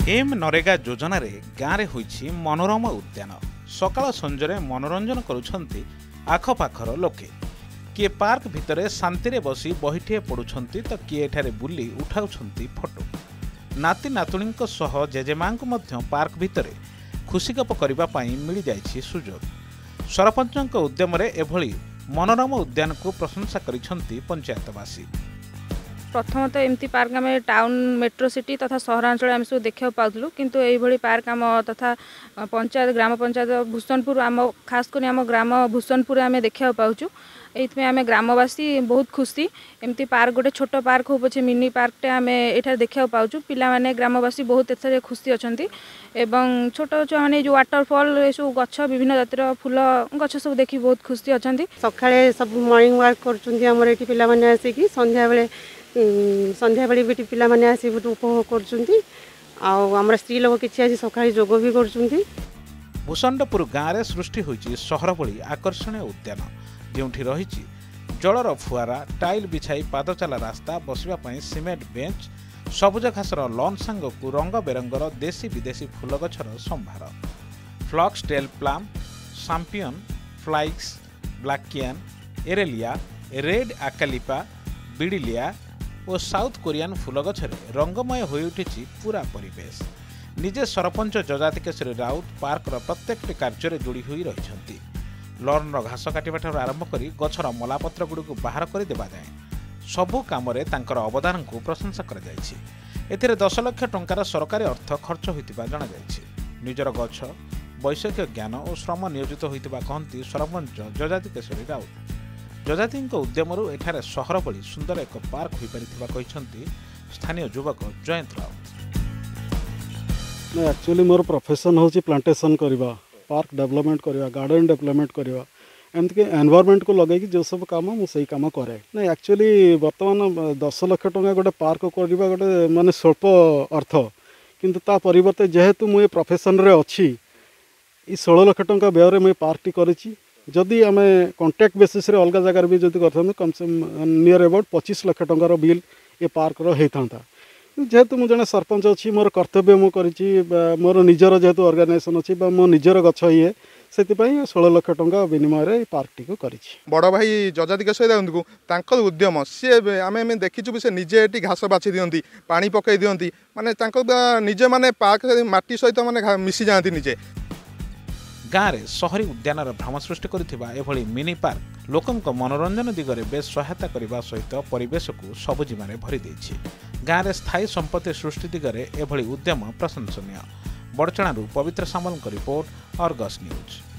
M NREGA योजन गाँव में मनोरम उद्यान सकाळ संजरे मनोरंजन करुछंती आखपाखर लोके किए पार्क भितर शांति बसी बहीटे पड़ुछंती तो किए एठारे बुली उठाउछंती फोटो नाती नातुणी सह जेजेमां पार्क भितर खुशीगप करने मिल जाइछि सुजोग सरपंच उद्यम एभली मनोरम उद्यान को प्रशंसा करिछंती पंचायतवासी। प्रथम तो एमती पार्क आम टाउन मेट्रो सिटी तथा सहरांचल आम सब देखा पाऊँ किंतु यही पार्क आम तथा पंचायत ग्राम पंचायत भूषणपुर आम खास कर आम ग्राम भूषणपुर आम देखा पाऊँ ये आम ग्रामवासी बहुत खुशी एमती पार्क गोटे छोट पार्क हो पछे मिनी पार्कटे आम ये देखा पाऊँ पिलाने ग्रामवासी बहुत एथरे खुशी अच्छा एवं छोट छुआ मैंने जो वाटरफॉल ये सब गछ विभिन्न जातिर फूल गछ सब देखी बहुत खुशी अच्छा सकाळे सब मॉर्निंग वॉक कर पिलाने आसिक संध्या बेले संध्या बेले भी पिला माने आसी उपभोग कर स्त्री लोक किसी आज सका जोग भी कर। भूषणपुर गाँव में सृष्टि होइछि सहर भली आकर्षणीय उद्यान जोठी रही जलर फुआरा टाइल बिछाई पाद चला रास्ता बसवाई सीमेंट बेंच सबुज घासर लॉन सांग को रंग बेरंगर देशी विदेशी फूल गछर संभार फ्लक्स टेल प्लाम सांपियन फ्लाइक्स ब्लैकियन एरेलिया रेड आकालिपा बिडिलिया और साउथ कोरियान फूल गछरे रंगमय हो उठी पूरा परिवेश निजे सरपंच जजाति केशरी राउत पार्कर प्रत्येक कार्य जोड़ी हुई रही लॉन घास काटा आरंभ कर गछर मलापत्र गुड़ बाहर कर देवा जाए सबु काम अवदान को प्रशंसा कर 10 लाख टंकार सरकारी अर्थ खर्च होता जनाई निजर गछ वैषयिक ज्ञान और श्रम नियोजित होता कहती सरपंच जजाति केशरी राउत जजाति उद्यम एठारे सहर भली सुंदर एक पार्क हो पारि स्थानीय युवक जयंत राउत। एक्चुअली मोर प्रोफेशन हूँ प्लांटेशन करवा पार्क डेवलपमेंट करवा गार्डन डेवलपमेंट करवा एमती एनवायरमेंट को लगे जो सब काम मुझे काम करे ना एक्चुअली बर्तमान 10 लाख टंका गोटे पार्क करवा गोटे माने स्वल्प अर्थ किंतु ता परिवर्ते जेहेतु मुझे प्रोफेशन रे अच्छी 16 लाख टंका व्यय मुझे पार्कटी करी जदि आम कॉन्ट्रैक्ट बेसिस रे अलग जगार भी जब कर कम से नियर अबाउट 25 लाख टंकार बिल ये पार्क होता जेहेतु मुझे जड़े सरपंच अच्छी मोर कर्तव्य मुझे मोर निजर जेहेतु ऑर्गेनाइजेशन अच्छी मो निजर गछ ये से 16 लाख टंका विनिमय पार्कटी को करी बड़ भाई जजाति केशरी राउत उद्यम सी आम देखीचु से निजे ये घास बाछी दिखती पानी पकई दिखती माने निजे माने पार्क माटी सहित माने मिसी जाती निजे गाँव में सहरी उद्यान भ्रम सृष्टि कर मिनी पार्क लोकों मनोरंजन दिगरे बेस सहायता करने सहित परिवेश को सबुजिमारे भरी देछि। गाँव में स्थायी संपत्ति सृष्टि दिगरे एभली उद्यम प्रशंसनीय। बड़चणारू पवित्र सामल रिपोर्ट अर्गस न्यूज।